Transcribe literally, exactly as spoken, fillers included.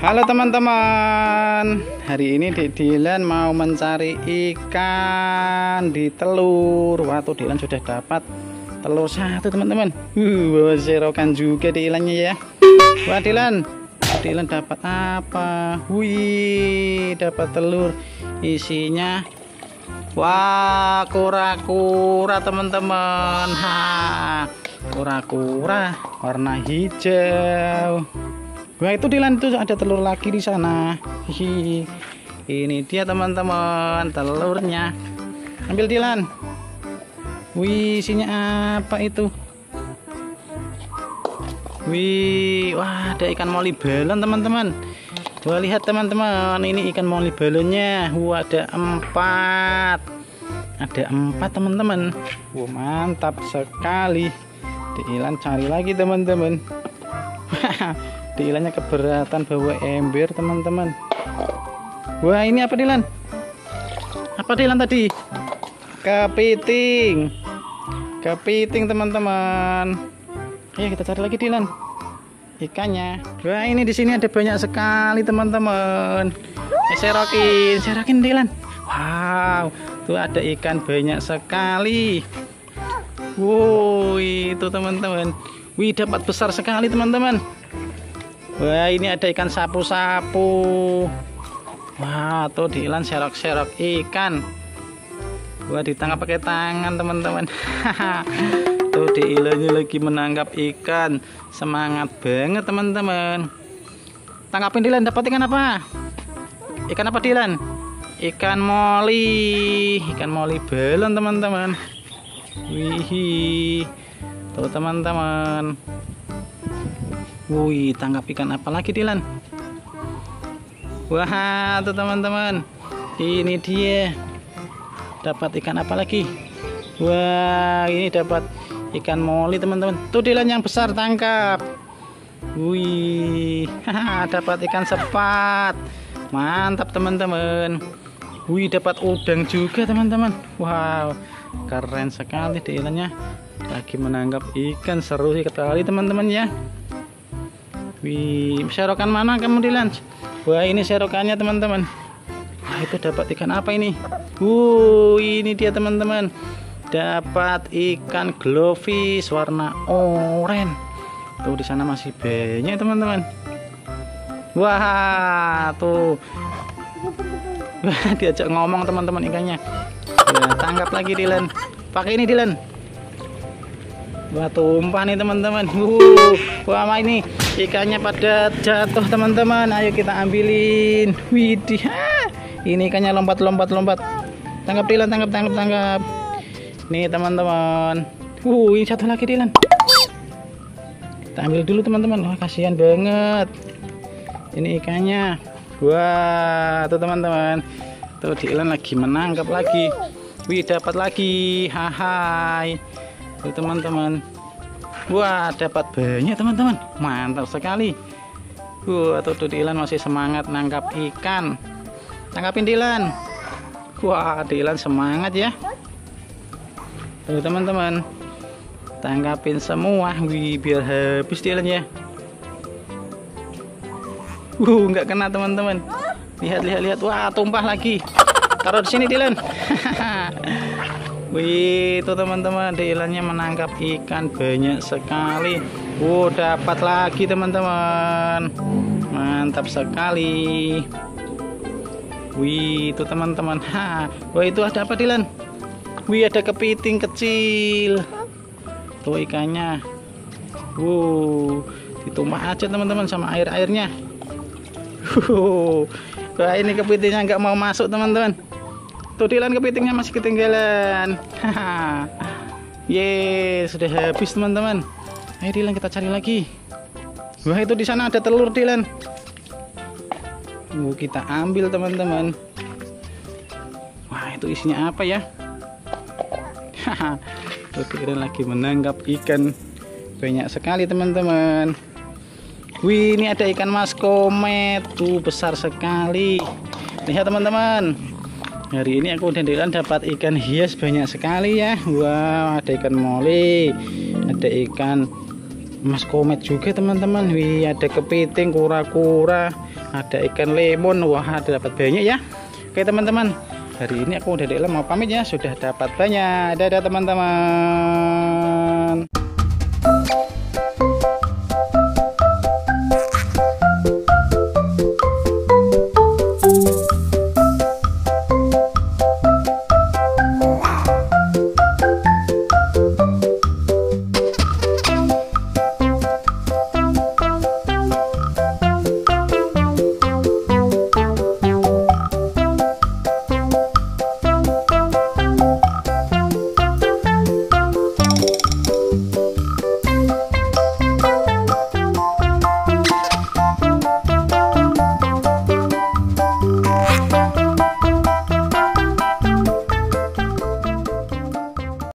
Halo teman-teman, hari ini Dek Dilan mau mencari ikan di telur. Wah, tuh Dilan sudah dapat telur satu teman-teman. Uh, bawa serokan juga Dilannya ya. Wah Dilan, Dilan dapat apa? Wih, dapat telur isinya. Wah, kura-kura teman-teman. Ha, kura-kura warna hijau. Wah, itu Dilan, itu ada telur lagi di sana. Hihi. Ini dia teman-teman telurnya. Ambil Dilan. Wih, isinya apa itu? Wih, wah, ada ikan moli balon teman-teman. Wah, lihat teman-teman, ini ikan moli balonnya. Wah, ada empat. Ada empat teman-teman. Wah, mantap sekali. Dilan cari lagi teman-teman. Dilannya keberatan bawa ember teman-teman. Wah, ini apa Dilan? Apa Dilan tadi? Kepiting. Kepiting teman-teman. Ayo kita cari lagi Dilan ikannya. Wah, ini di sini ada banyak sekali teman-teman. Eh, serokin, serokin Dilan. Wow, tuh ada ikan banyak sekali. Wow, itu teman-teman. Wih, dapat besar sekali teman-teman. Wah, ini ada ikan sapu-sapu. Wah, tuh Dilan serok-serok ikan. Wah, ditangkap pakai tangan teman-teman. Tuh Dilannya lagi menangkap ikan. Semangat banget teman-teman. Tangkapin Dilan, dapat ikan apa? Ikan apa Dilan? Ikan moli. Ikan moli balon teman-teman. Wih, tuh teman-teman. Wih, tangkap ikan apa lagi Dilan? Wah, tuh teman-teman, ini dia dapat ikan apa lagi? Wah, ini dapat ikan moli teman-teman. Tuh Dilan yang besar, tangkap. Wih, dapat ikan sepat. Mantap teman-teman. Wih, dapat udang juga teman-teman. Wow, keren sekali Dilannya lagi menangkap ikan. Seru sekali teman-teman ya. Wih, serokan mana kamu Dilan? Wah, ini serokannya teman-teman. Wah, itu dapat ikan apa ini? Uh, ini dia teman-teman. Dapat ikan glowfish warna oranye. Tuh di sana masih banyak teman-teman. Wah, tuh. Wah, diajak ngomong teman-teman ikannya. Ya, tangkap lagi Dilan. Pakai ini Dilan. Wah, tumpah nih teman-teman. Uh, wah, ini ikannya pada jatuh teman-teman. Ayo kita ambilin. Widih, ini ikannya lompat-lompat-lompat. Tangkap Dilan, tangkap, tangkap, tangkap. Nih teman-teman. Uh, ini satu lagi Dilan. Kita ambil dulu teman-teman. Wah, kasihan banget. Ini ikannya. Wah, tuh teman-teman. Tuh Dilan lagi menangkap lagi. Wih, dapat lagi. Hai. Tuh teman-teman. Wah, dapat banyak teman-teman. Mantap sekali. Wah, tuh Dilan masih semangat nangkap ikan. Tangkapin Dilan. Wah, Dilan semangat ya. Tuh teman-teman, tangkapin semua. Wih, biar habis Dilan ya. Uh, nggak kena teman-teman. Lihat, lihat, lihat. Wah, tumpah lagi. Taruh di sini Dilan. Wih, itu teman-teman, Dilannya menangkap ikan banyak sekali. Wow, dapat lagi teman-teman. Mantap sekali. Wih, itu teman-teman. Ha, wah, itu ada apa Dilan? Wih, ada kepiting kecil. Tuh ikannya. Wow, ditumpah aja teman-teman sama air-airnya. Wah, ini kepitingnya nggak mau masuk teman-teman. Tuh Dilan, kepitingnya masih ketinggalan. Ye, sudah habis teman-teman. Ayo Dilan, kita cari lagi. Wah, itu di sana ada telur Dilan. Uh, kita ambil teman-teman. Wah, itu isinya apa ya? Tuh Dilan lagi menangkap ikan banyak sekali teman-teman. Wih, ini ada ikan mas komet. Tuh besar sekali. Lihat teman-teman. Hari ini aku dan Dilan dapat ikan hias banyak sekali ya. Wow, ada ikan moli, ada ikan Mas komet juga teman-teman. Wih, ada kepiting, kura-kura, ada ikan lemon. Wah, ada dapat banyak ya. Oke teman-teman, hari ini aku udah mau pamit ya, sudah dapat banyak. Dadah teman-teman.